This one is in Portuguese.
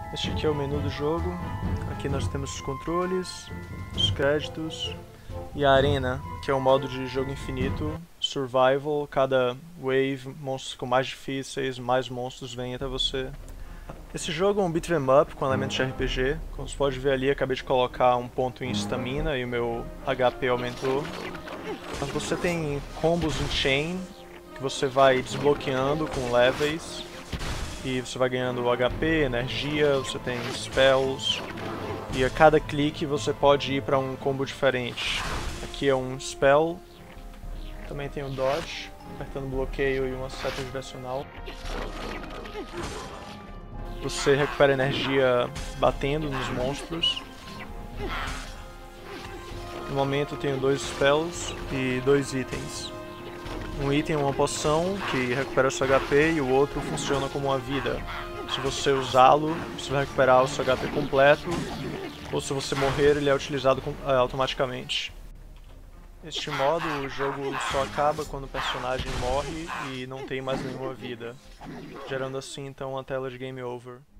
Este aqui é o menu do jogo. Aqui nós temos os controles, os créditos e a arena, que é um modo de jogo infinito, survival. Cada wave, monstros ficam mais difíceis, mais monstros vêm até você. Esse jogo é um beat 'em up com elementos de RPG. Como você pode ver ali, acabei de colocar um ponto em stamina e o meu HP aumentou. Mas você tem combos em chain que você vai desbloqueando com levels. E você vai ganhando HP, energia, você tem spells. E a cada clique você pode ir para um combo diferente. Aqui é um spell. Também tem o dodge, apertando bloqueio e uma seta direcional. Você recupera energia batendo nos monstros. No momento eu tenho 2 spells e 2 itens. Um item é uma poção que recupera o seu HP e o outro funciona como uma vida. Se você usá-lo, você vai recuperar o seu HP completo, ou se você morrer, ele é utilizado automaticamente. Neste modo, o jogo só acaba quando o personagem morre e não tem mais nenhuma vida, gerando assim então a tela de Game Over.